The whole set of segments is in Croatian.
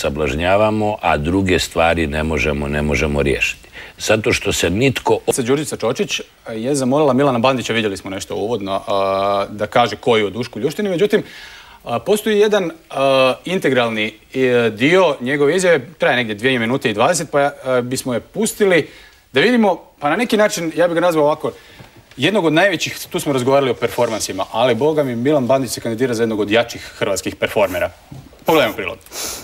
sablažnjavamo, a druge stvari ne možemo riješiti. Zato što se nitko... Đurđica Čočić je zamolila Milana Bandića, vidjeli smo nešto uvodno, da kaže koji je o Dušku Ljuštini. Međutim, postoji jedan integralni dio njegove izjave, traje negdje 2 minute i 20, pa bismo je pustili da vidimo, pa na neki način, ja bih ga nazvao ovako, jednog od najvećih, tu smo razgovarali o performansima, ali boga mi Milan Bandić se kandidira za jednog od jačih hrvatskih performera. Pogledajmo prilog.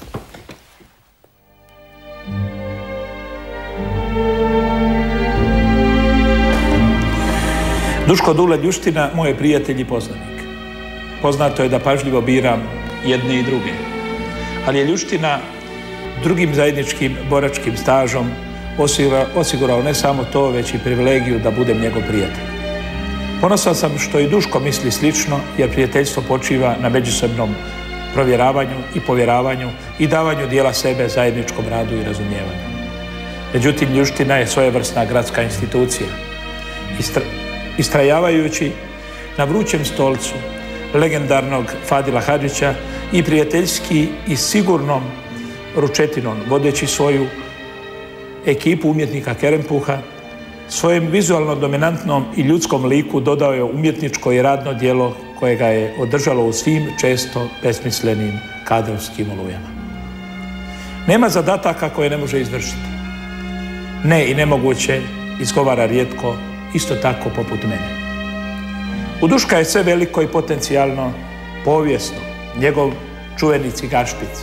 Duško Dule Ljuština, moj je prijatelj i poznanik. Poznato je da pažljivo biram jedne i druge. Ali je Ljuština drugim zajedničkim boračkim stažom osigurao ne samo to, već i privilegiju da budem njegov prijatelj. Ponosan sam što i Duško misli slično, jer prijateljstvo počiva na međusobnom provjeravanju i povjeravanju i davanju dijela sebe zajedničkom radu i razumijevanju. Međutim, Ljuština je svojevrsna gradska institucija. Istrajavajući na vrućem stolcu legendarnog Fadila Hadžića i prijateljski i sigurnom ručetinom, vodeći svoju ekipu umjetnika Kerempuha, svojem vizualno dominantnom i ljudskom liku dodao je umjetničko i radno djelo koje ga je održalo u svim često besmislenim kadrovskim olujama. Nema zadataka koje ne može izvršiti. Ne i nemoguće izgovara rijetko, isto tako poput mene. U Duška je sve veliko i potencijalno povijesno, njegov čuveni cigaršpic.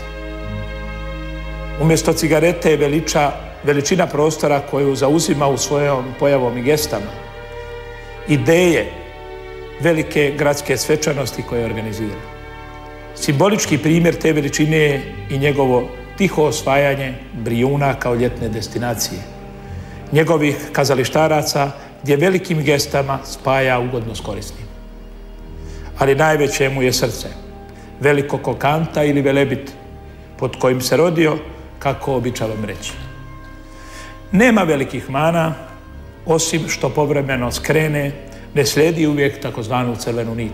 Umjesto cigarete je veličina prostora koju zauzima u svojom pojavom i gestama. Ideje velike gradske svečanosti koje organizira. Simbolički primjer te veličine je i njegovo tiho osvajanje Brijuna kao ljetne destinacije. Njegovih kazalištaraca gdje velikim gestama spaja ugodno s korisnim. Ali najveće mu je srce, veliko ko kanta ili velebit, pod kojim se rodio, kako običavam reći. Nema velikih mana, osim što povremeno skrene, ne slijedi uvijek takozvanu crvenu nit.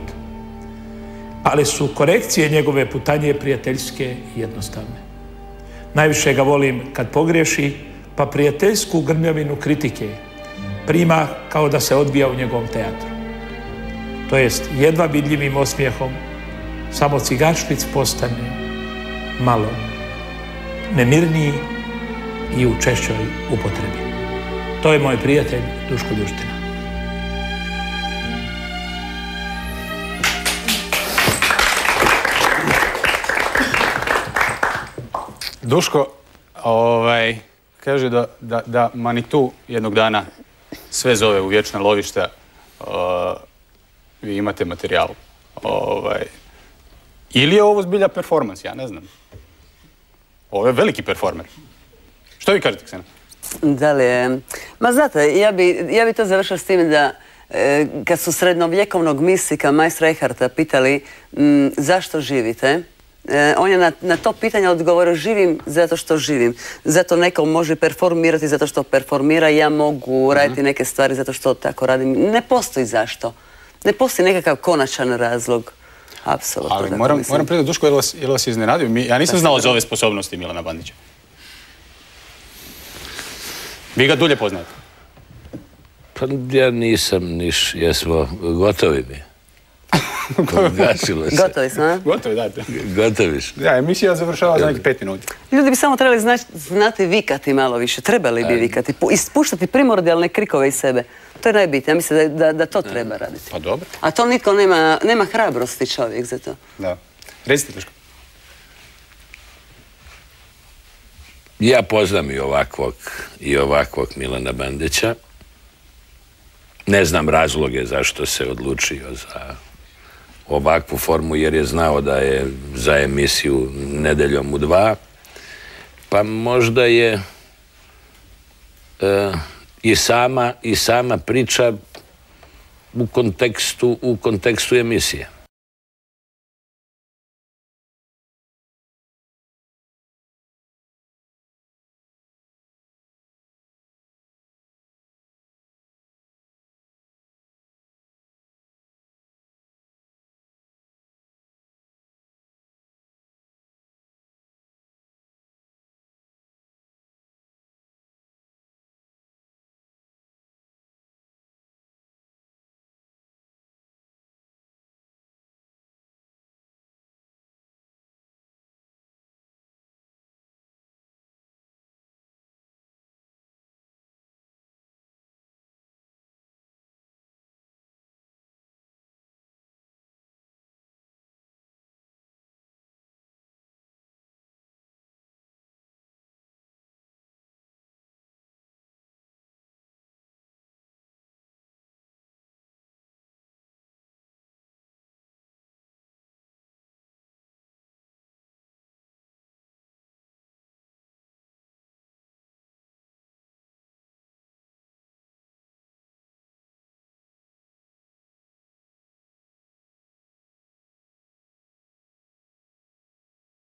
Ali su korekcije njegove putanje prijateljske i jednostavne. Najviše ga volim kad pogriješi, pa prijateljsku grmljavinu kritike prima kao da se odvija u njegovom teatru. To jest, jedva vidljivim osmijehom, samo cigaršpic postane malo nemirniji i u češćoj upotrebi. To je moj prijatelj Duško Ljuština. Duško, kaže da Manitu jednog dana sve zove u vječna lovišta. Vi imate materijal. Ili je ovo zbilja performans, ja ne znam. Ovo je veliki performer. Što vi kažete, Ksena? Da li je... Ma znate, ja bi to završila s tim da kad su srednjovjekovnog mistika majstra Eckharta pitali zašto živite, on je na to pitanje odgovorio: živim zato što živim. Zato neko može performirati zato što performira, ja mogu raditi neke stvari zato što tako radim. Ne postoji zašto. Ne postoji nekakav konačan razlog. Apsolutno. Ali moram predati, Duško, je li vas iznenadio? Ja nisam znao za ove sposobnosti Milana Bandića. Vi ga dulje poznajete? Pa ja nisam niš, jesmo gotovi mi. Gasilo se. Gotovi smo, a? Gotovi, da. Gotovi smo. Da, emisija završava za nekih 5 minuta. Ljudi bi samo trebali znati vikati malo više. Trebali bi vikati. Ispuštati primordijalne krikove iz sebe. To je najbitnije. Ja mislim da to treba raditi. Pa dobro. A to nitko nema hrabrosti čovjek za to. Da. Recite, Duško. Ja poznam i ovakvog Milana Bandića. Ne znam razloge zašto se odlučio za ovakvu formu, jer je znao da je za emisiju Nedeljom u 2. Pa možda je i sama priča u kontekstu emisije.